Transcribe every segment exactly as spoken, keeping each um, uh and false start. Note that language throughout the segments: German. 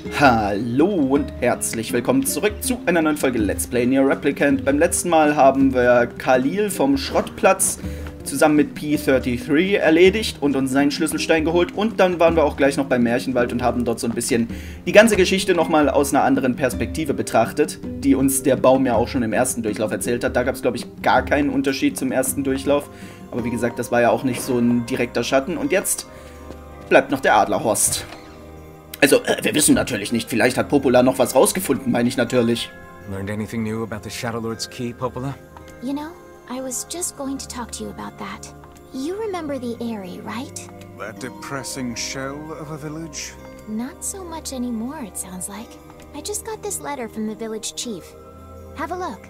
Hallo und herzlich willkommen zurück zu einer neuen Folge Let's Play Nier Replicant. Beim letzten Mal haben wir Khalil vom Schrottplatz zusammen mit P dreiunddreißig erledigt und uns seinen Schlüsselstein geholt. Und dann waren wir auch gleich noch beim Märchenwald und haben dort so ein bisschen die ganze Geschichte nochmal aus einer anderen Perspektive betrachtet, die uns der Baum ja auch schon im ersten Durchlauf erzählt hat. Da gab es, glaube ich, gar keinen Unterschied zum ersten Durchlauf. Aber wie gesagt, das war ja auch nicht so ein direkter Schatten. Und jetzt bleibt noch der Adlerhorst. Also, äh, wir wissen natürlich nicht. Vielleicht hat Popola noch was rausgefunden, meine ich natürlich. Learned anything new about the Shadow Lord's key, Popola? You know, I was just going to talk to you about that. You remember the Eyrie, right? That depressing shell of a village? Not so much anymore, it sounds like. I just got this letter from the village chief. Have a look.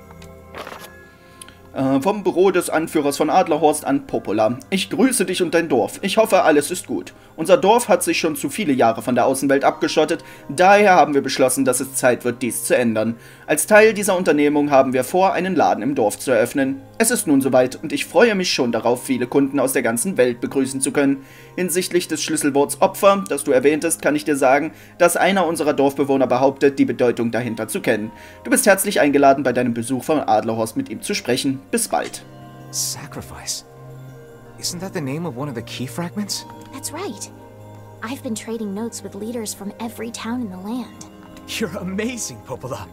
Äh, vom Büro des Anführers von Adlerhorst an Popola. Ich grüße dich und dein Dorf. Ich hoffe, alles ist gut. Unser Dorf hat sich schon zu viele Jahre von der Außenwelt abgeschottet. Daher haben wir beschlossen, dass es Zeit wird, dies zu ändern. Als Teil dieser Unternehmung haben wir vor, einen Laden im Dorf zu eröffnen. Es ist nun soweit und ich freue mich schon darauf, viele Kunden aus der ganzen Welt begrüßen zu können. Hinsichtlich des Schlüsselworts Opfer, das du erwähntest, kann ich dir sagen, dass einer unserer Dorfbewohner behauptet, die Bedeutung dahinter zu kennen. Du bist herzlich eingeladen, bei deinem Besuch von Adlerhorst mit ihm zu sprechen. Bis bald. Sacrifice? Isn't that the name of one of the key fragments? That's right. I've been trading notes with leaders from every town in the land. You're amazing, Popola.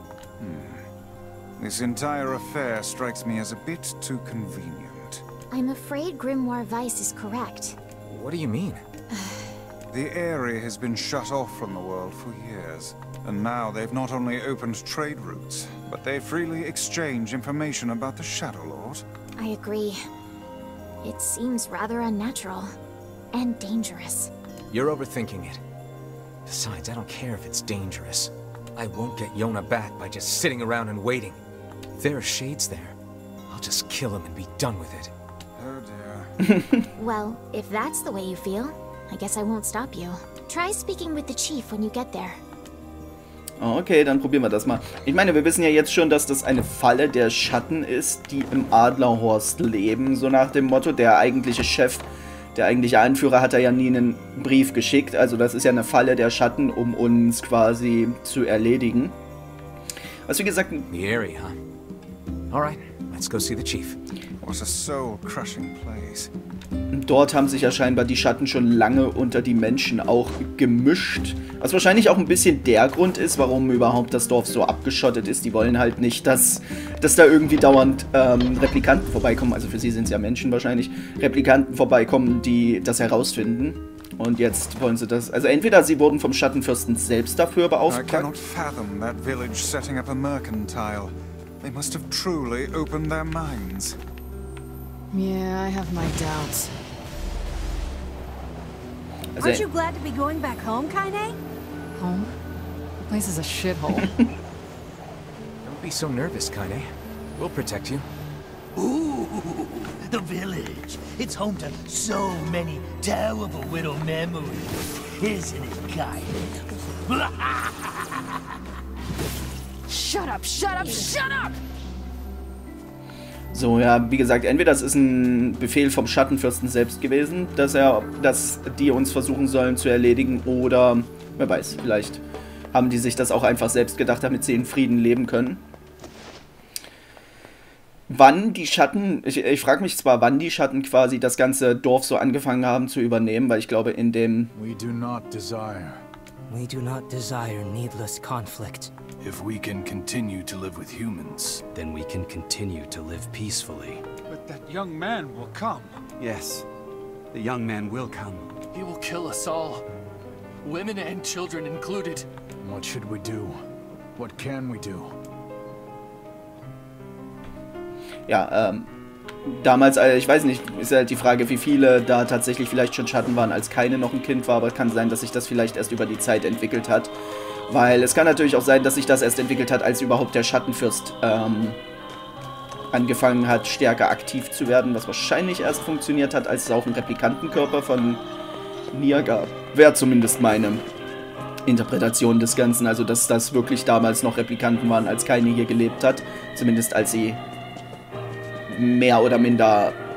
Hmm. This entire affair strikes me as a bit too convenient. I'm afraid Grimoire Weiss is correct. What do you mean? The Eyrie has been shut off from the world for years. And now they've not only opened trade routes, but they freely exchange information about the Shadow Lord. I agree. It seems rather unnatural. And dangerous. You're overthinking it. Besides, I don't care if it's dangerous. I won't get Yona back by just sitting around and waiting. If there are shades there, I'll just kill him and be done with it. Oh dear. Well, if that's the way you feel, I guess I won't stop you. Try speaking with the chief when you get there. Okay, dann probieren wir das mal. Ich meine, wir wissen ja jetzt schon, dass das eine Falle der Schatten ist, die im Adlerhorst leben. So nach dem Motto, der eigentliche Chef, der eigentliche Anführer hat da ja nie einen Brief geschickt. Also das ist ja eine Falle der Schatten, um uns quasi zu erledigen. Was wie gesagt... The Eyrie, huh? Alright, let's go see the chief. What a soul-crushing place. Dort haben sich ja scheinbar die Schatten schon lange unter die Menschen auch gemischt. Was wahrscheinlich auch ein bisschen der Grund ist, warum überhaupt das Dorf so abgeschottet ist. Die wollen halt nicht, dass, dass da irgendwie dauernd ähm, Replikanten vorbeikommen. Also für sie sind es ja Menschen wahrscheinlich. Replikanten vorbeikommen, die das herausfinden. Und jetzt wollen sie das... Also entweder sie wurden vom Schattenfürsten selbst dafür I beauftragt. cannot fathom that village setting up a mercantile. They must have truly opened their minds. Yeah, I have my doubts. Also, Aren't you glad to be going back home, Kaine? Home? The place is a shithole. Don't be so nervous, Kaine. We'll protect you. Ooh, the village. It's home to so many terrible little memories. Isn't it, Kaine? Shut up, shut up, shut up! So, ja, wie gesagt, entweder das ist ein Befehl vom Schattenfürsten selbst gewesen, dass er, dass die uns versuchen sollen zu erledigen, oder, wer weiß, vielleicht haben die sich das auch einfach selbst gedacht, damit sie in Frieden leben können. Wann die Schatten, ich, ich frage mich zwar, wann die Schatten quasi das ganze Dorf so angefangen haben zu übernehmen, weil ich glaube, in dem... We do not desire. We do not desire needless conflict. If we can continue to live with humans, Then we can continue to live peacefully. But that young man will come. Yes, the young man will come. He will kill us all. Women and children included. what should we do? What can we do? Ja, ähm, damals, äh, ich weiß nicht, ist halt die Frage, wie viele da tatsächlich vielleicht schon Schatten waren, als keine noch ein Kind war, aber es kann sein, dass sich das vielleicht erst über die Zeit entwickelt hat. Weil es kann natürlich auch sein, dass sich das erst entwickelt hat, als überhaupt der Schattenfürst ähm, angefangen hat, stärker aktiv zu werden, was wahrscheinlich erst funktioniert hat, als es auch einen Replikantenkörper von Nier gab. Wäre zumindest meine Interpretation des Ganzen, also dass das wirklich damals noch Replikanten waren, als keine hier gelebt hat, zumindest als sie mehr oder minder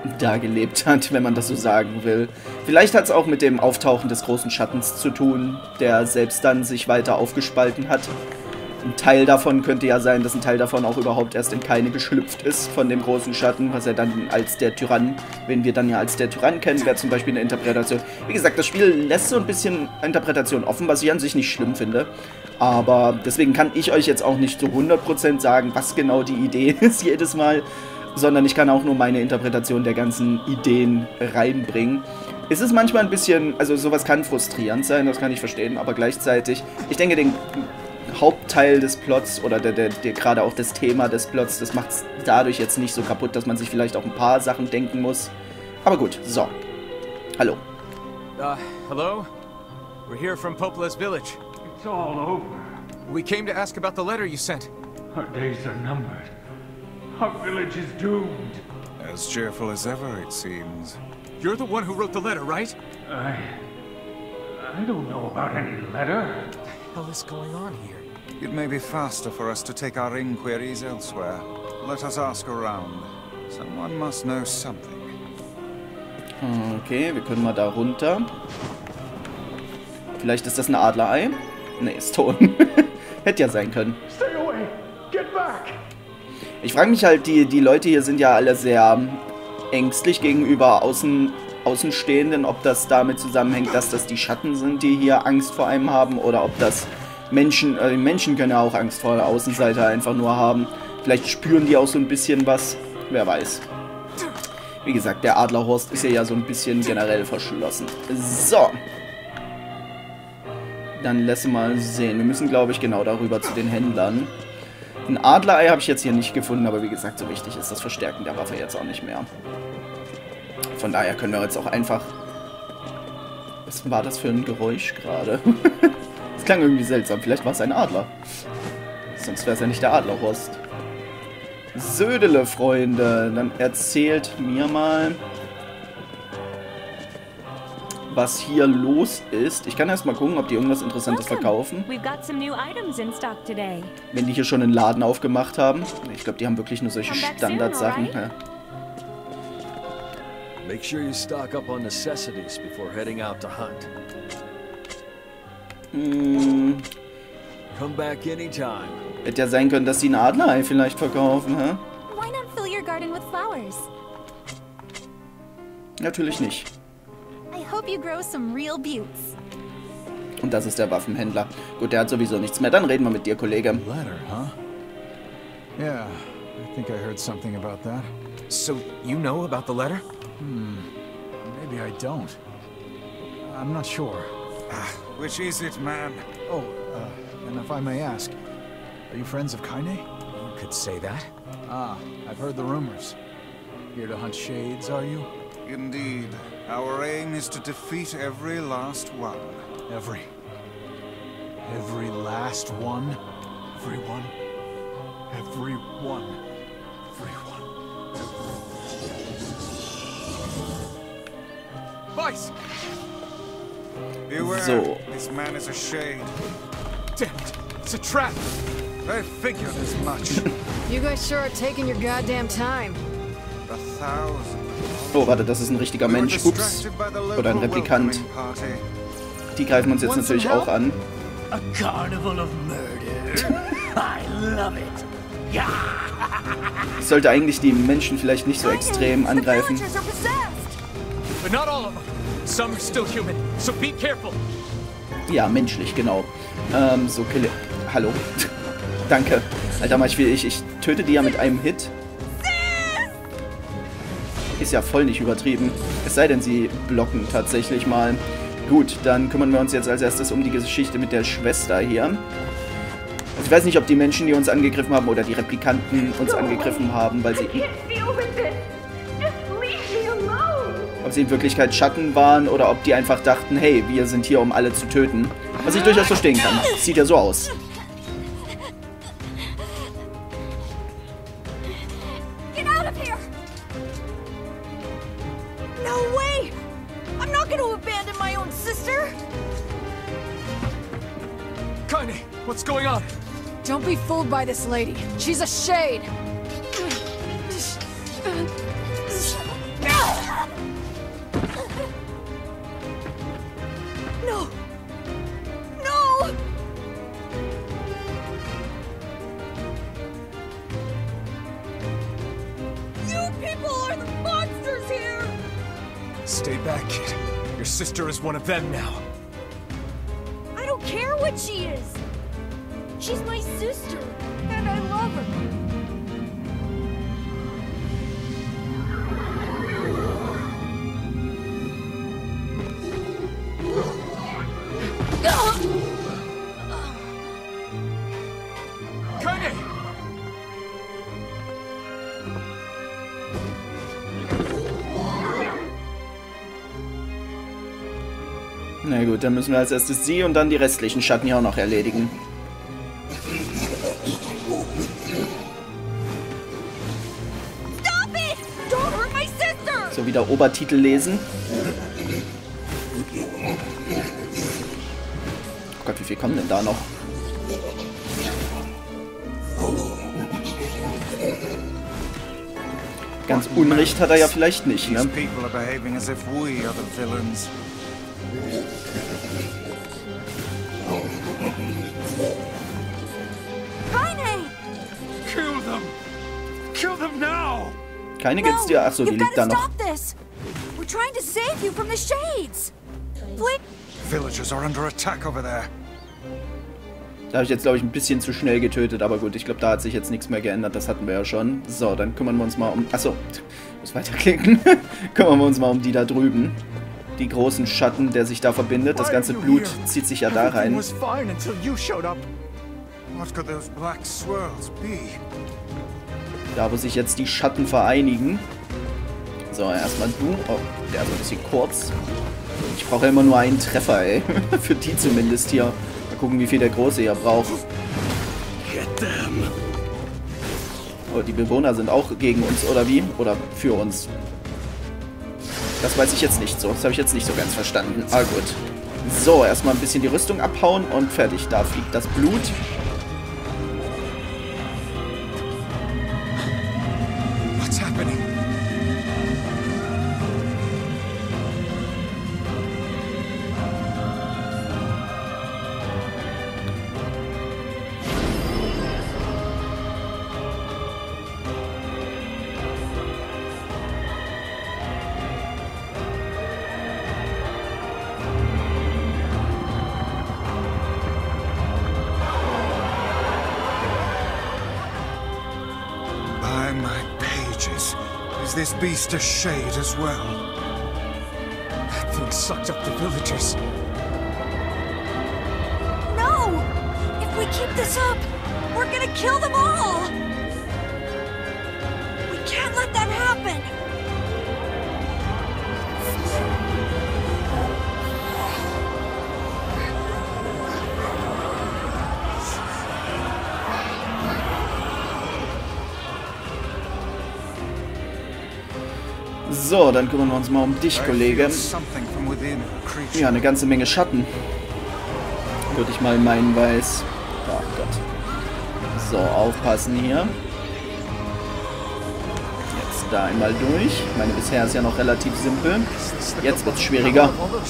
da gelebt hat, wenn man das so sagen will. Vielleicht hat es auch mit dem Auftauchen des großen Schattens zu tun, der selbst dann sich weiter aufgespalten hat. Ein Teil davon könnte ja sein, dass ein Teil davon auch überhaupt erst in keine geschlüpft ist von dem großen Schatten, was er dann als der Tyrann, wen wir dann ja als der Tyrann kennen, wäre zum Beispiel eine Interpretation. Wie gesagt, das Spiel lässt so ein bisschen Interpretation offen, was ich an sich nicht schlimm finde. Aber deswegen kann ich euch jetzt auch nicht zu hundert Prozent sagen, was genau die Idee ist jedes Mal, sondern ich kann auch nur meine Interpretation der ganzen Ideen reinbringen. Es ist manchmal ein bisschen, also sowas kann frustrierend sein, das kann ich verstehen, aber gleichzeitig, ich denke, den Hauptteil des Plots oder der, der, der gerade auch das Thema des Plots, das macht es dadurch jetzt nicht so kaputt, dass man sich vielleicht auch ein paar Sachen denken muss. Aber gut, so. Hallo. Uh, hello? We're here from Popola's village. It's all over. We came to ask about the letter you sent. Our days are numbered. Our village is doomed. As cheerful as ever, it seems. You're the one who wrote the letter, right? I... I don't know about any letter. What the hell is going on here? It may be faster for us to take our inquiries elsewhere. Let us ask around. Someone must know something. Okay, wir können mal da runter. Vielleicht ist das ein Adlerei? Ne, ist tot. Hätte ja sein können. Stay away. Get back. Ich frage mich halt, die, die Leute hier sind ja alle sehr ängstlich gegenüber Außen, Außenstehenden, ob das damit zusammenhängt, dass das die Schatten sind, die hier Angst vor einem haben, oder ob das Menschen, äh, Menschen können ja auch Angst vor der Außenseite einfach nur haben. Vielleicht spüren die auch so ein bisschen was, wer weiß. Wie gesagt, der Adlerhorst ist ja so ein bisschen generell verschlossen. So. Dann lassen wir mal sehen. Wir müssen, glaube ich, genau darüber zu den Händlern. Ein Adlerei habe ich jetzt hier nicht gefunden, aber wie gesagt, so wichtig ist das Verstärken der Waffe jetzt auch nicht mehr. Von daher können wir jetzt auch einfach... Was war das für ein Geräusch gerade? Das klang irgendwie seltsam. Vielleicht war es ein Adler. Sonst wäre es ja nicht der Adlerhorst. Södele, Freunde. Dann erzählt mir mal, was hier los ist. Ich kann erst mal gucken, ob die irgendwas Interessantes verkaufen. Wenn die hier schon einen Laden aufgemacht haben. Ich glaube, die haben wirklich nur solche Standardsachen. Ja. Make sure you stock up on necessities before heading out to hunt. Hm. Come back anytime. Hätte ja sein können, dass sie ein Adlerei vielleicht verkaufen, hä? Why not fill your garden with flowers? Natürlich nicht. I hope you grow some real buttes. Und das ist der Waffenhändler. Gut, der hat sowieso nichts mehr. Dann reden wir mit dir, Kollege. Letter, huh? Yeah, I think I heard something about that. So, you know about the letter? Hmm, maybe I don't. I'm not sure. Ah, which is it, man? Oh, uh, and if I may ask, are you friends of Kaine? You could say that. Ah, I've heard the rumors. Here to hunt shades, are you? Indeed. Our aim is to defeat every last one. Every... Every last one? Everyone? Everyone? Everyone? Vice! Beware, So. This man is a shade. Damn it! It's a trap! I figured as much. You guys sure are taking your goddamn time. A thousand. Oh, warte, das ist ein richtiger Mensch. Ups. Oder ein Replikant. Die greifen uns jetzt natürlich auch an. A carnival of murder. I love it. Yeah. Ich sollte eigentlich die Menschen vielleicht nicht so extrem angreifen. But not all of them. Some are still human, so be careful. Ja, menschlich, genau. Ähm, so, Kille. Hallo. Danke. Alter, mach ich viel. Ich, ich töte die ja mit einem Hit. Ist ja voll nicht übertrieben. Es sei denn, sie blocken tatsächlich mal. Gut, dann kümmern wir uns jetzt als erstes um die Geschichte mit der Schwester hier. Also ich weiß nicht, ob die Menschen, die uns angegriffen haben, oder die Replikanten uns angegriffen haben, weil sie... Ob sie in Wirklichkeit Schatten waren oder ob die einfach dachten, hey, wir sind hier, um alle zu töten. Was ich durchaus verstehen kann. Sieht ja so aus. Get out of here! No way! I'm not gonna abandon my own sister! Kaine, what's going on? Don't be fooled by this lady. She's a shade. No! Stay back, kid. Your sister is one of them now. I don't care what she is. She's my sister, and I love her. Kaine! Na gut, dann müssen wir als erstes sie und dann die restlichen Schatten hier auch noch erledigen. Stop it! Don't hurt my sister! So, wieder Obertitel lesen. Oh Gott, wie viel kommen denn da noch? Ganz Unrecht hat er ja vielleicht nicht, ne? Kill them! Kill them now! Keine geht's dir? Achso, die liegt da noch. We're trying to save you from the shades. Villagers are under attack over there. Da habe ich jetzt, glaube ich, ein bisschen zu schnell getötet, aber gut, ich glaube, da hat sich jetzt nichts mehr geändert, das hatten wir ja schon. So, dann kümmern wir uns mal um... Achso, muss weiterklicken. Kümmern wir uns mal um die da drüben. Die großen Schatten, der sich da verbindet. Das ganze Blut zieht sich ja da rein. Da, wo sich jetzt die Schatten vereinigen. So, erstmal du. Oh, der ist ein bisschen kurz. Ich brauche ja immer nur einen Treffer, ey. Für die zumindest hier. Mal gucken, wie viel der Große hier braucht. Oh, die Bewohner sind auch gegen uns, oder wie? Oder für uns? Das weiß ich jetzt nicht so. Das habe ich jetzt nicht so ganz verstanden. Ah, gut. So, erstmal ein bisschen die Rüstung abhauen und fertig. Da fliegt das Blut. What's happening? Is this beast a shade as well? That thing sucked up the villagers. No! If we keep this up, we're gonna kill them all! We can't let that happen! So, dann kümmern wir uns mal um dich, Kollege. Ja, eine ganze Menge Schatten. Würde ich mal meinen, weiß. Oh Gott. So, aufpassen hier. Jetzt da einmal durch. Ich meine, bisher ist ja noch relativ simpel. Jetzt wird's schwieriger.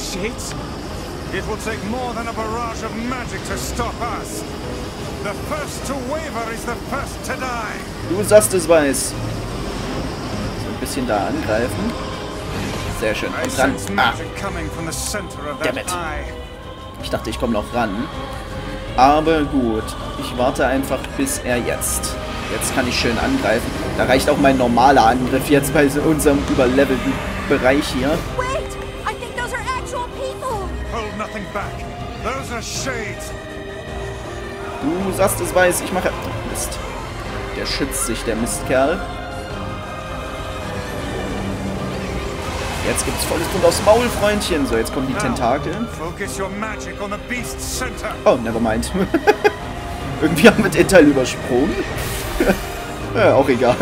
Du sagst es, weiß. Bisschen da angreifen. Sehr schön. Und ran. Ah. Dammit. Ich dachte, ich komme noch ran. Aber gut. Ich warte einfach, bis er jetzt. Jetzt kann ich schön angreifen. Da reicht auch mein normaler Angriff jetzt bei unserem überlevelten Bereich hier. Du sagst es, weiß. Ich mache... Mist. Der schützt sich, der Mistkerl. Jetzt gibt's volles Grund aufs Maul, Freundchen. So, jetzt kommen die Tentakel. Oh, nevermind. Irgendwie haben wir den Teil übersprungen. Ja, auch egal.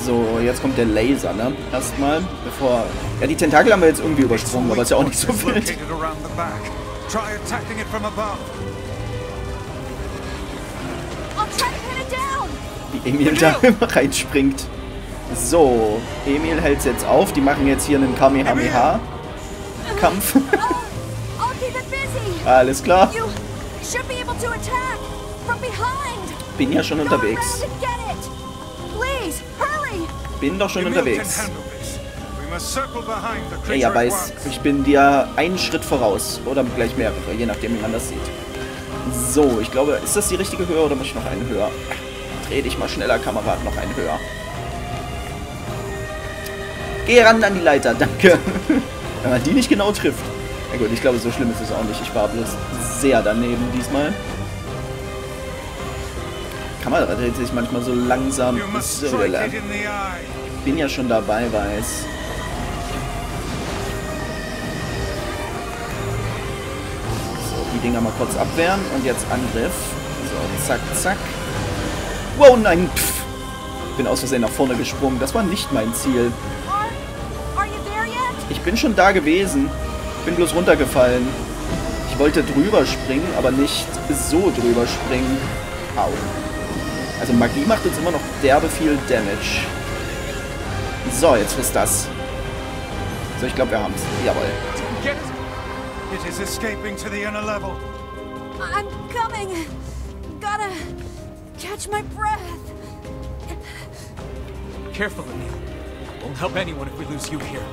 So, jetzt kommt der Laser, ne? Erstmal, bevor... Ja, die Tentakel haben wir jetzt irgendwie übersprungen, aber ist ja auch nicht so wild. Wie Emil da immer reinspringt. So, Emil hält es jetzt auf. Die machen jetzt hier einen Kamehameha-Kampf. Alles klar. Bin ja schon unterwegs. Bin doch schon unterwegs. Ja, ja, weiß. Ich bin dir einen Schritt voraus. Oder gleich mehrere, je nachdem, wie man das sieht. So, ich glaube, ist das die richtige Höhe oder muss ich noch einen höher? Dreh dich mal schneller, Kamerad, noch einen höher. Geh ran an die Leiter, danke. Wenn man die nicht genau trifft. Na gut, ich glaube, so schlimm ist es auch nicht. Ich war bloß sehr daneben diesmal. Kamera dreht sich manchmal so langsam. So, ich bin ja schon dabei, weiß. So, die Dinger mal kurz abwehren. Und jetzt Angriff. So, zack, zack. Wow, nein. Pff. Ich bin aus Versehen nach vorne gesprungen. Das war nicht mein Ziel. Ich bin schon da gewesen. Ich bin bloß runtergefallen. Ich wollte drüber springen, aber nicht so drüber springen. Au. Also Magie macht uns immer noch derbe viel Damage. So, jetzt ist das. So, ich glaube, wir haben es. Jawohl. It is escaping to the inner level. I'm coming. Gotta catch my breath. Careful, Emil. Won't help anyone if we lose you here.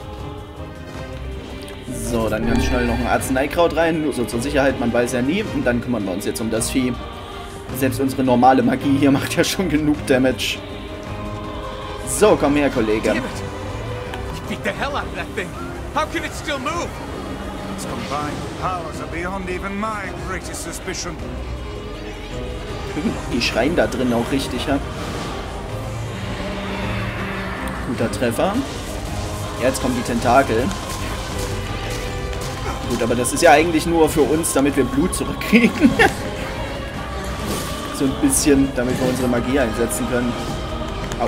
So, dann ganz schnell noch ein Arzneikraut rein, nur so zur Sicherheit, man weiß ja nie. Und dann kümmern wir uns jetzt um das Vieh. Selbst unsere normale Magie hier macht ja schon genug Damage. So, komm her, Kollege. Beat the hell out of that thing. How can it still move? Its combined powers are beyond even my greatest suspicion. Die schreien da drin auch richtig, ja. Guter Treffer. Jetzt kommen die Tentakel. Gut, aber das ist ja eigentlich nur für uns, damit wir Blut zurückkriegen. So ein bisschen, damit wir unsere Magie einsetzen können. Au.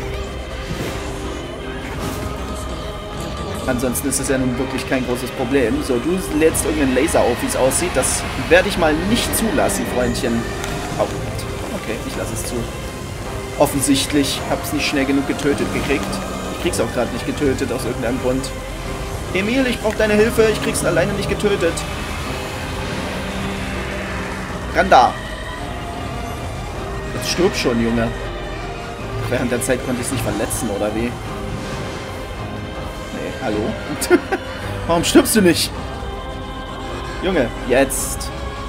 Ansonsten ist es ja nun wirklich kein großes Problem. So, du lädst irgendeinen Laser auf, wie es aussieht. Das werde ich mal nicht zulassen, Freundchen. Au. Okay, ich lasse es zu. Offensichtlich. Habe es nicht schnell genug getötet gekriegt. Ich krieg's auch gerade nicht getötet, aus irgendeinem Grund. Emil, ich brauche deine Hilfe. Ich krieg's alleine nicht getötet. Ran da. Jetzt stirb schon, Junge. Während der Zeit konnte ich es nicht verletzen, oder wie? Nee, hallo? Warum stirbst du nicht? Junge, jetzt.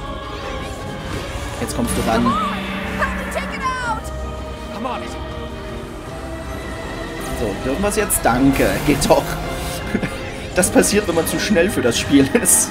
Jetzt kommst du ran. So, dürfen wir es jetzt? Danke. Geht doch. Das passiert, wenn man zu schnell für das Spiel ist.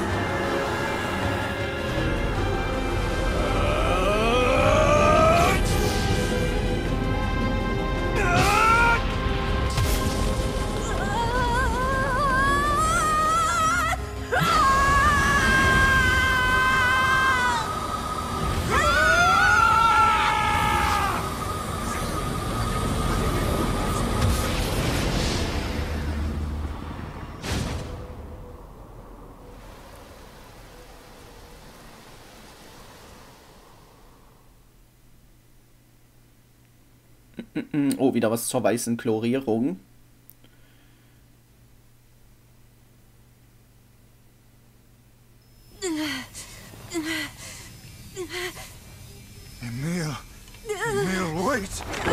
Oh, wieder was zur weißen Chlorierung. Emil. Emil, wait.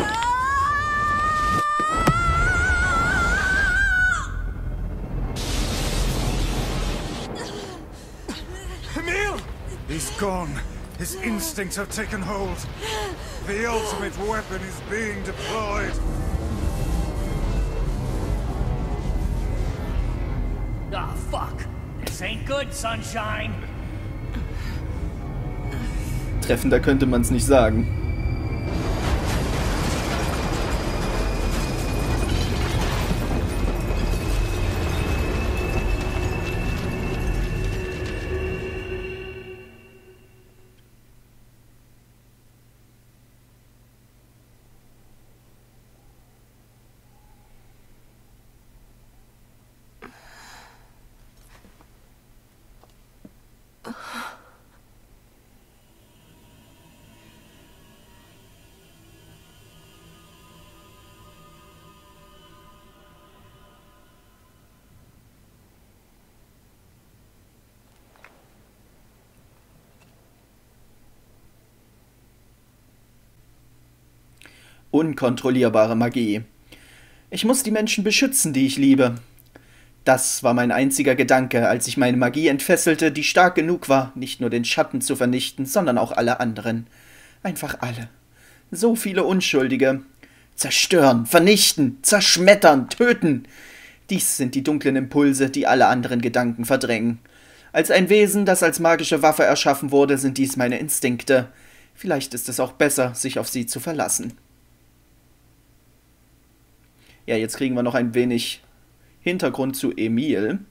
Emil! He's gone. His instincts have taken hold. The ultimate weapon is being deployed. Ah, fuck. This ain't good, sunshine. Treffender könnte man es nicht sagen. Unkontrollierbare Magie. Ich muss die Menschen beschützen, die ich liebe. Das war mein einziger Gedanke, als ich meine Magie entfesselte, die stark genug war, nicht nur den Schatten zu vernichten, sondern auch alle anderen. Einfach alle. So viele Unschuldige. Zerstören, vernichten, zerschmettern, töten. Dies sind die dunklen Impulse, die alle anderen Gedanken verdrängen. Als ein Wesen, das als magische Waffe erschaffen wurde, sind dies meine Instinkte. Vielleicht ist es auch besser, sich auf sie zu verlassen. Ja, jetzt kriegen wir noch ein wenig Hintergrund zu Emil.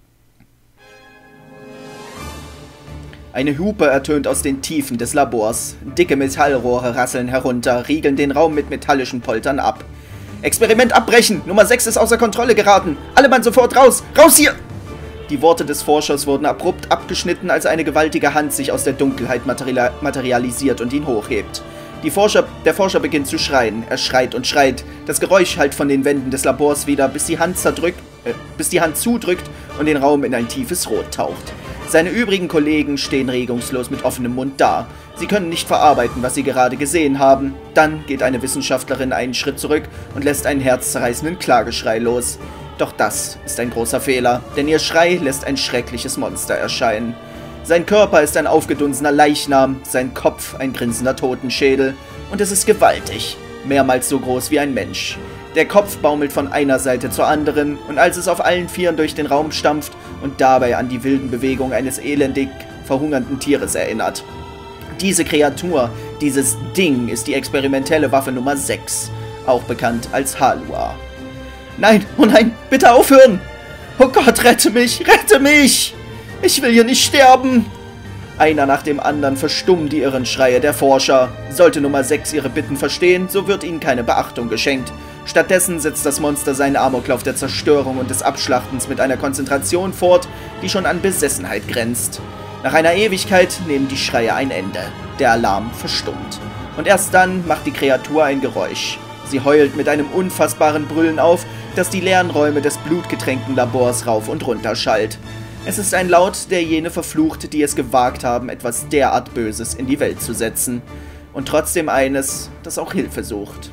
Eine Hupe ertönt aus den Tiefen des Labors. Dicke Metallrohre rasseln herunter, riegeln den Raum mit metallischen Poltern ab. Experiment abbrechen! Nummer sechs ist außer Kontrolle geraten! Alle Mann sofort raus! Raus hier! Die Worte des Forschers wurden abrupt abgeschnitten, als eine gewaltige Hand sich aus der Dunkelheit materia materialisiert und ihn hochhebt. Die Forscher, der Forscher beginnt zu schreien. Er schreit und schreit. Das Geräusch hallt von den Wänden des Labors wieder, bis die Hand zerdrückt, äh, bis die Hand zudrückt und den Raum in ein tiefes Rot taucht. Seine übrigen Kollegen stehen regungslos mit offenem Mund da. Sie können nicht verarbeiten, was sie gerade gesehen haben. Dann geht eine Wissenschaftlerin einen Schritt zurück und lässt einen herzzerreißenden Klageschrei los. Doch das ist ein großer Fehler, denn ihr Schrei lässt ein schreckliches Monster erscheinen. Sein Körper ist ein aufgedunsener Leichnam, sein Kopf ein grinsender Totenschädel. Und es ist gewaltig, mehrmals so groß wie ein Mensch. Der Kopf baumelt von einer Seite zur anderen, und als es auf allen Vieren durch den Raum stampft und dabei an die wilden Bewegungen eines elendig verhungernden Tieres erinnert. Diese Kreatur, dieses Ding, ist die experimentelle Waffe Nummer sechs, auch bekannt als Halua. Nein, oh nein, bitte aufhören! Oh Gott, rette mich, rette mich! Ich will hier nicht sterben! Einer nach dem anderen verstummen die irren Schreie der Forscher. Sollte Nummer sechs ihre Bitten verstehen, so wird ihnen keine Beachtung geschenkt. Stattdessen setzt das Monster seinen Amoklauf der Zerstörung und des Abschlachtens mit einer Konzentration fort, die schon an Besessenheit grenzt. Nach einer Ewigkeit nehmen die Schreie ein Ende. Der Alarm verstummt. Und erst dann macht die Kreatur ein Geräusch. Sie heult mit einem unfassbaren Brüllen auf, das die leeren Räume des blutgetränkten Labors rauf und runter schallt. Es ist ein Laut, der jene verflucht, die es gewagt haben, etwas derart Böses in die Welt zu setzen. Und trotzdem eines, das auch Hilfe sucht.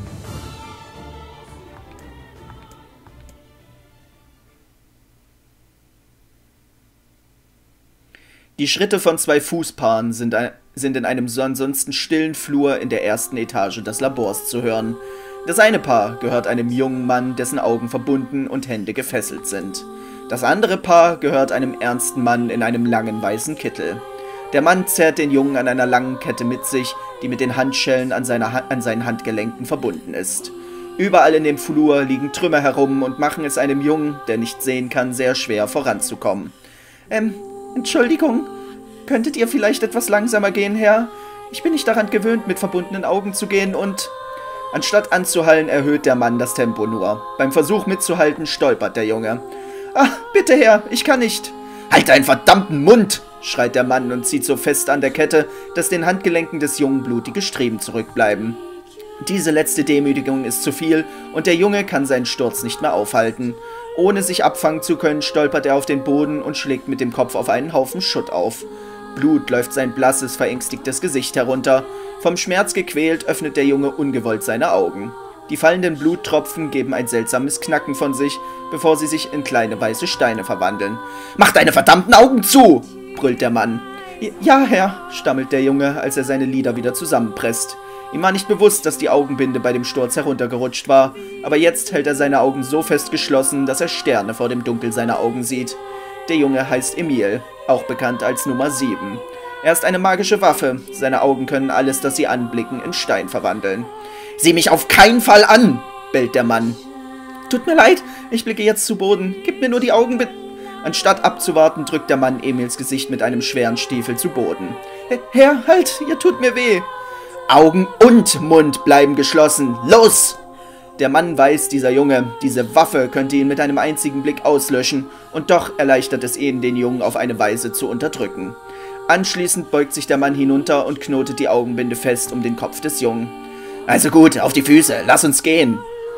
Die Schritte von zwei Fußpaaren sind, sind in einem ansonsten stillen Flur in der ersten Etage des Labors zu hören. Das eine Paar gehört einem jungen Mann, dessen Augen verbunden und Hände gefesselt sind. Das andere Paar gehört einem ernsten Mann in einem langen weißen Kittel. Der Mann zerrt den Jungen an einer langen Kette mit sich, die mit den Handschellen an, seiner ha an seinen Handgelenken verbunden ist. Überall in dem Flur liegen Trümmer herum und machen es einem Jungen, der nicht sehen kann, sehr schwer voranzukommen. Ähm, Entschuldigung, könntet ihr vielleicht etwas langsamer gehen, Herr? Ich bin nicht daran gewöhnt, mit verbundenen Augen zu gehen und... Anstatt anzuhallen, erhöht der Mann das Tempo nur. Beim Versuch mitzuhalten, stolpert der Junge. »Ah, bitte, Herr, ich kann nicht.« »Halt deinen verdammten Mund!« schreit der Mann und zieht so fest an der Kette, dass den Handgelenken des Jungen blutige Striemen zurückbleiben. Diese letzte Demütigung ist zu viel und der Junge kann seinen Sturz nicht mehr aufhalten. Ohne sich abfangen zu können, stolpert er auf den Boden und schlägt mit dem Kopf auf einen Haufen Schutt auf. Blut läuft sein blasses, verängstigtes Gesicht herunter. Vom Schmerz gequält öffnet der Junge ungewollt seine Augen. Die fallenden Bluttropfen geben ein seltsames Knacken von sich, bevor sie sich in kleine weiße Steine verwandeln. »Mach deine verdammten Augen zu!« brüllt der Mann. »Ja, Herr«, stammelt der Junge, als er seine Lider wieder zusammenpresst. Ihm war nicht bewusst, dass die Augenbinde bei dem Sturz heruntergerutscht war, aber jetzt hält er seine Augen so fest geschlossen, dass er Sterne vor dem Dunkel seiner Augen sieht. Der Junge heißt Emil, auch bekannt als Nummer sieben. Er ist eine magische Waffe, seine Augen können alles, das sie anblicken, in Stein verwandeln. »Sieh mich auf keinen Fall an«, bellt der Mann. »Tut mir leid, ich blicke jetzt zu Boden. Gib mir nur die Augen bitte.« Anstatt abzuwarten, drückt der Mann Emils Gesicht mit einem schweren Stiefel zu Boden. »Herr, halt, ihr tut mir weh.« »Augen und Mund bleiben geschlossen. Los!« Der Mann weiß, dieser Junge, diese Waffe könnte ihn mit einem einzigen Blick auslöschen, und doch erleichtert es ihn, den Jungen auf eine Weise zu unterdrücken. Anschließend beugt sich der Mann hinunter und knotet die Augenbinde fest um den Kopf des Jungen. »Also gut, auf die Füße, lass uns gehen!«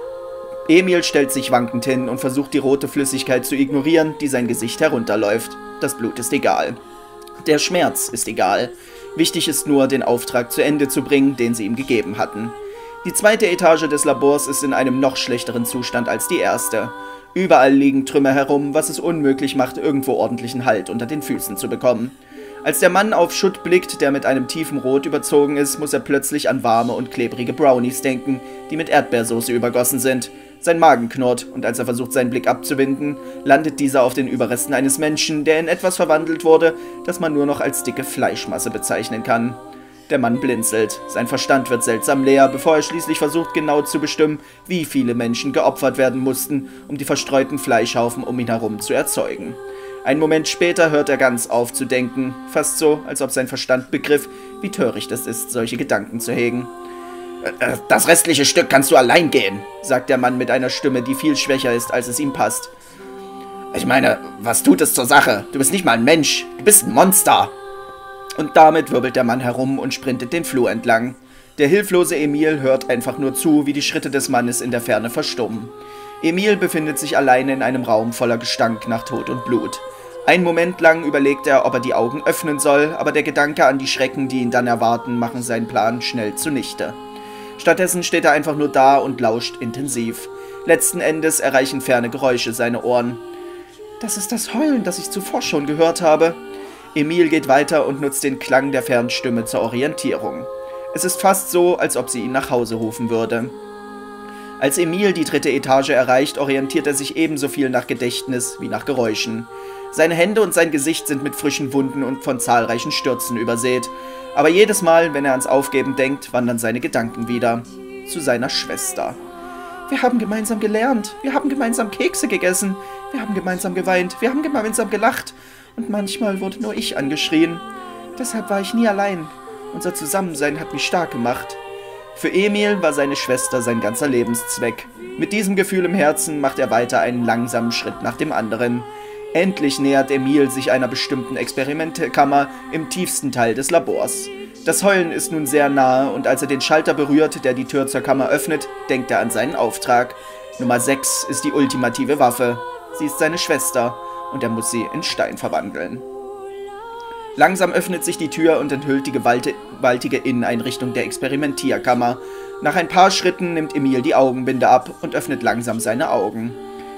Emil stellt sich wankend hin und versucht, die rote Flüssigkeit zu ignorieren, die sein Gesicht herunterläuft. Das Blut ist egal. Der Schmerz ist egal. Wichtig ist nur, den Auftrag zu Ende zu bringen, den sie ihm gegeben hatten. Die zweite Etage des Labors ist in einem noch schlechteren Zustand als die erste. Überall liegen Trümmer herum, was es unmöglich macht, irgendwo ordentlichen Halt unter den Füßen zu bekommen. Als der Mann auf Schutt blickt, der mit einem tiefen Rot überzogen ist, muss er plötzlich an warme und klebrige Brownies denken, die mit Erdbeersoße übergossen sind. Sein Magen knurrt, und als er versucht, seinen Blick abzuwenden, landet dieser auf den Überresten eines Menschen, der in etwas verwandelt wurde, das man nur noch als dicke Fleischmasse bezeichnen kann. Der Mann blinzelt. Sein Verstand wird seltsam leer, bevor er schließlich versucht, genau zu bestimmen, wie viele Menschen geopfert werden mussten, um die verstreuten Fleischhaufen um ihn herum zu erzeugen. Einen Moment später hört er ganz auf zu denken, fast so, als ob sein Verstand begriff, wie töricht es ist, solche Gedanken zu hegen. »Das restliche Stück kannst du allein gehen«, sagt der Mann mit einer Stimme, die viel schwächer ist, als es ihm passt. »Ich meine, was tut es zur Sache? Du bist nicht mal ein Mensch, du bist ein Monster!« Und damit wirbelt der Mann herum und sprintet den Flur entlang. Der hilflose Emil hört einfach nur zu, wie die Schritte des Mannes in der Ferne verstummen. Emil befindet sich alleine in einem Raum voller Gestank nach Tod und Blut. Einen Moment lang überlegt er, ob er die Augen öffnen soll, aber der Gedanke an die Schrecken, die ihn dann erwarten, machen seinen Plan schnell zunichte. Stattdessen steht er einfach nur da und lauscht intensiv. Letzten Endes erreichen ferne Geräusche seine Ohren. Das ist das Heulen, das ich zuvor schon gehört habe. Emil geht weiter und nutzt den Klang der Fernstimme zur Orientierung. Es ist fast so, als ob sie ihn nach Hause rufen würde. Als Emil die dritte Etage erreicht, orientiert er sich ebenso viel nach Gedächtnis wie nach Geräuschen. Seine Hände und sein Gesicht sind mit frischen Wunden und von zahlreichen Stürzen übersät. Aber jedes Mal, wenn er ans Aufgeben denkt, wandern seine Gedanken wieder zu seiner Schwester. Wir haben gemeinsam gelernt, wir haben gemeinsam Kekse gegessen, wir haben gemeinsam geweint, wir haben gemeinsam gelacht und manchmal wurde nur ich angeschrien. Deshalb war ich nie allein. Unser Zusammensein hat mich stark gemacht. Für Emil war seine Schwester sein ganzer Lebenszweck. Mit diesem Gefühl im Herzen macht er weiter einen langsamen Schritt nach dem anderen. Endlich nähert Emil sich einer bestimmten Experimentkammer im tiefsten Teil des Labors. Das Heulen ist nun sehr nahe und als er den Schalter berührt, der die Tür zur Kammer öffnet, denkt er an seinen Auftrag. Nummer sechs ist die ultimative Waffe. Sie ist seine Schwester und er muss sie in Stein verwandeln. Langsam öffnet sich die Tür und enthüllt die gewaltige Inneneinrichtung der Experimentierkammer. Nach ein paar Schritten nimmt Emil die Augenbinde ab und öffnet langsam seine Augen.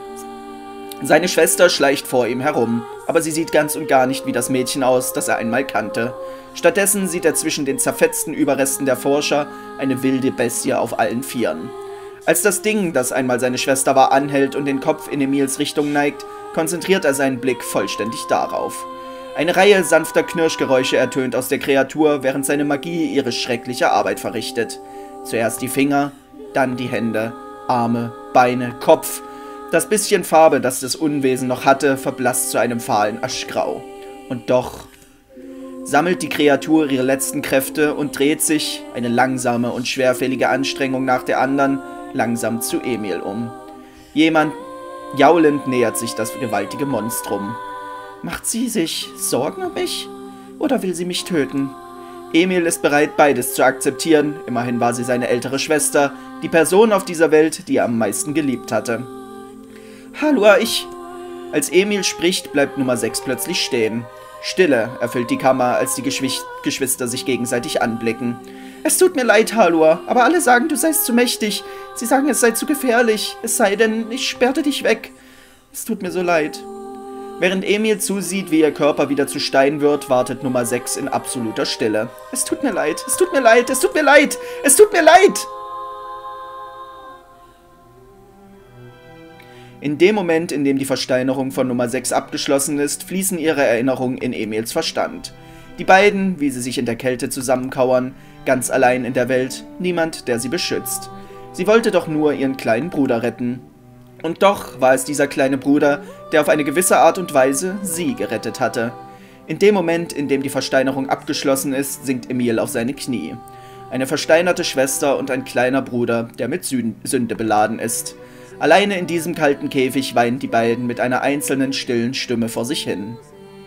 Seine Schwester schleicht vor ihm herum, aber sie sieht ganz und gar nicht wie das Mädchen aus, das er einmal kannte. Stattdessen sieht er zwischen den zerfetzten Überresten der Forscher eine wilde Bestie auf allen Vieren. Als das Ding, das einmal seine Schwester war, anhält und den Kopf in Emils Richtung neigt, konzentriert er seinen Blick vollständig darauf. Eine Reihe sanfter Knirschgeräusche ertönt aus der Kreatur, während seine Magie ihre schreckliche Arbeit verrichtet. Zuerst die Finger, dann die Hände, Arme, Beine, Kopf. Das bisschen Farbe, das das Unwesen noch hatte, verblasst zu einem fahlen Aschgrau. Und doch sammelt die Kreatur ihre letzten Kräfte und dreht sich, eine langsame und schwerfällige Anstrengung nach der anderen, langsam zu Emil um. Jemand jaulend nähert sich das gewaltige Monstrum. Macht sie sich Sorgen um mich? Oder will sie mich töten? Emil ist bereit, beides zu akzeptieren. Immerhin war sie seine ältere Schwester, die Person auf dieser Welt, die er am meisten geliebt hatte. Hallo, ich... Als Emil spricht, bleibt Nummer sechs plötzlich stehen. Stille erfüllt die Kammer, als die Geschwich- Geschwister sich gegenseitig anblicken. Es tut mir leid, Halua, aber alle sagen, du seist zu mächtig. Sie sagen, es sei zu gefährlich. Es sei denn, ich sperrte dich weg. Es tut mir so leid. Während Emil zusieht, wie ihr Körper wieder zu Stein wird, wartet Nummer sechs in absoluter Stille. Es tut mir leid, es tut mir leid, es tut mir leid, es tut mir leid! In dem Moment, in dem die Versteinerung von Nummer sechs abgeschlossen ist, fließen ihre Erinnerungen in Emils Verstand. Die beiden, wie sie sich in der Kälte zusammenkauern, ganz allein in der Welt, niemand, der sie beschützt. Sie wollte doch nur ihren kleinen Bruder retten. Und doch war es dieser kleine Bruder, der auf eine gewisse Art und Weise sie gerettet hatte. In dem Moment, in dem die Versteinerung abgeschlossen ist, sinkt Emil auf seine Knie. Eine versteinerte Schwester und ein kleiner Bruder, der mit Sünde beladen ist. Alleine in diesem kalten Käfig weinen die beiden mit einer einzelnen stillen Stimme vor sich hin.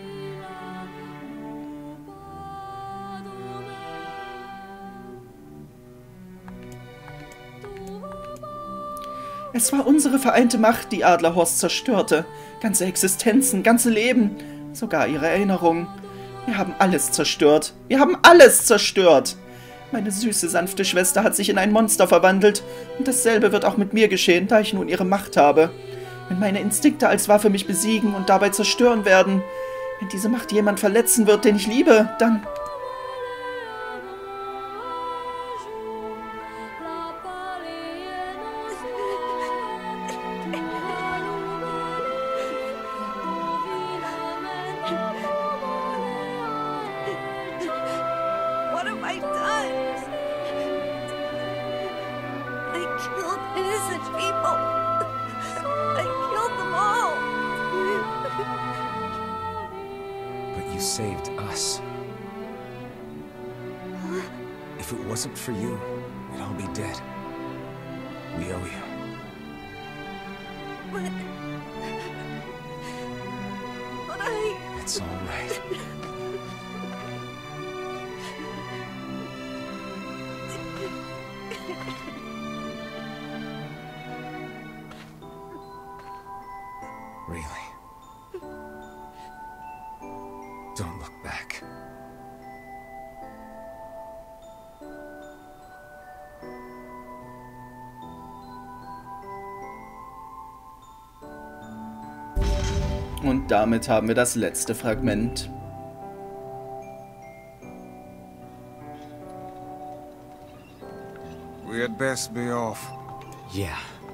Es war unsere vereinte Macht, die Adlerhorst zerstörte. Ganze Existenzen, ganze Leben, sogar ihre Erinnerungen. Wir haben alles zerstört. Wir haben alles zerstört. Meine süße, sanfte Schwester hat sich in ein Monster verwandelt. Und dasselbe wird auch mit mir geschehen, da ich nun ihre Macht habe. Wenn meine Instinkte als Waffe mich besiegen und dabei zerstören werden, wenn diese Macht jemand verletzen wird, den ich liebe, dann... What have I done? I killed innocent people. I killed them all. But you saved us. If it wasn't for you, we'd all be dead. We owe you. But... But I... It's all right. Really? Don't look back. Und damit haben wir das letzte Fragment. We had best be off. Yeah.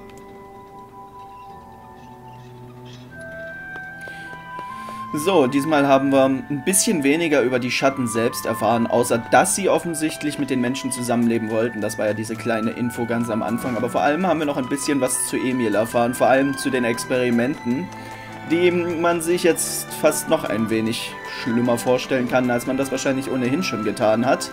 So, diesmal haben wir ein bisschen weniger über die Schatten selbst erfahren, außer dass sie offensichtlich mit den Menschen zusammenleben wollten. Das war ja diese kleine Info ganz am Anfang. Aber vor allem haben wir noch ein bisschen was zu Emil erfahren, vor allem zu den Experimenten, die man sich jetzt fast noch ein wenig schlimmer vorstellen kann, als man das wahrscheinlich ohnehin schon getan hat.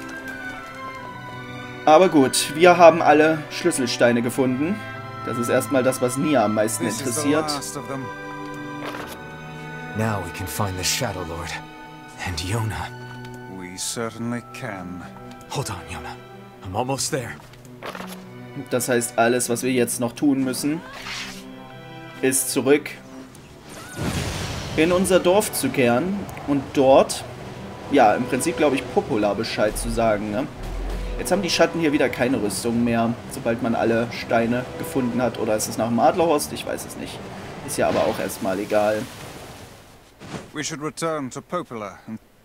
Aber gut, wir haben alle Schlüsselsteine gefunden. Das ist erstmal das, was Nia am meisten interessiert. Now we can find the Shadow Lord. And Yona. We certainly can. Hold on, Yona. I'm almost there. Das heißt, alles, was wir jetzt noch tun müssen, ist zurück in unser Dorf zu kehren und dort, ja, im Prinzip, glaube ich, Popola Bescheid zu sagen, ne? Jetzt haben die Schatten hier wieder keine Rüstung mehr, sobald man alle Steine gefunden hat. Oder ist es nach dem Adlerhorst? Ich weiß es nicht. Ist ja aber auch erstmal egal. We should return to Popola.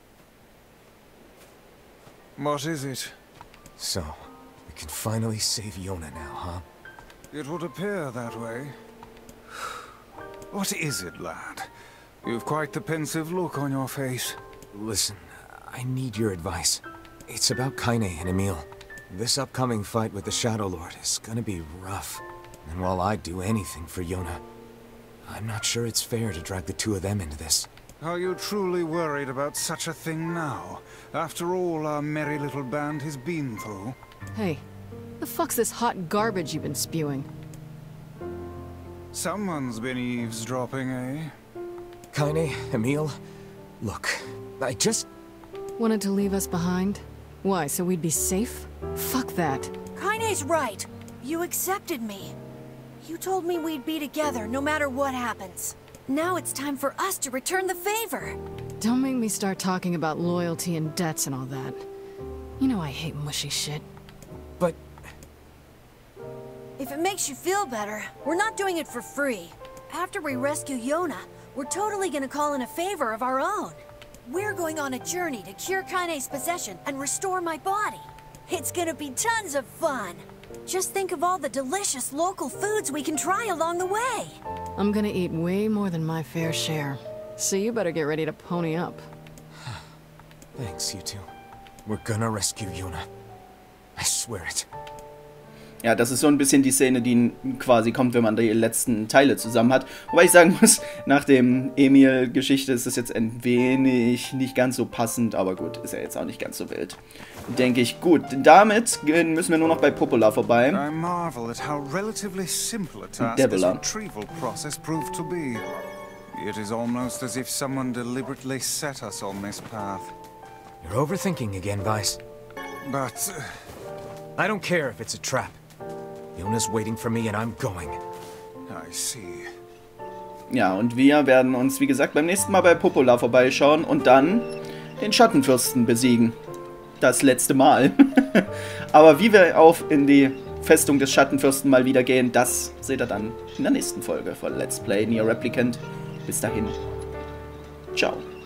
What is it? So, we can finally save Yona now, huh? It would appear that way. What is it, lad? You've quite the pensive look on your face. Listen, I need your advice. It's about Kaine and Emil. This upcoming fight with the Shadow Lord is gonna be rough. And while I'd do anything for Yona, I'm not sure it's fair to drag the two of them into this. Are you truly worried about such a thing now? After all our merry little band has been through? Hey, the fuck's this hot garbage you've been spewing? Someone's been eavesdropping, eh? Kaine, Emil, look, I just... Wanted to leave us behind? Why, so we'd be safe? Fuck that. Kaine's right. You accepted me. You told me we'd be together no matter what happens. Now it's time for us to return the favor. Don't make me start talking about loyalty and debts and all that. You know I hate mushy shit. But... If it makes you feel better, we're not doing it for free. After we rescue Yona, we're totally gonna call in a favor of our own. We're going on a journey to cure Kaine's possession and restore my body. It's gonna be tons of fun. Just think of all the delicious local foods we can try along the way. I'm gonna eat way more than my fair share. So you better get ready to pony up. Thanks, you two. We're gonna rescue Yona. I swear it. Ja, das ist so ein bisschen die Szene, die quasi kommt, wenn man die letzten Teile zusammen hat. Wobei ich sagen muss, nach dem Emil-Geschichte ist das jetzt ein wenig nicht ganz so passend, aber gut, ist ja jetzt auch nicht ganz so wild. Denke ich. Gut, damit müssen wir nur noch bei Popola vorbei. I marvel at how relatively simple a task this retrieval process proved to be. It is almost as if someone deliberately set us on this path. You're overthinking again, Vice. But... Uh... I don't care if it's a trap. Yona's waiting for me and I'm going. I see. Ja, und wir werden uns, wie gesagt, beim nächsten Mal bei Popola vorbeischauen und dann den Schattenfürsten besiegen. das letzte Mal. Aber wie wir auf in die Festung des Schattenfürsten mal wieder gehen, das seht ihr dann in der nächsten Folge von Let's Play Nier Replicant. Bis dahin. Ciao.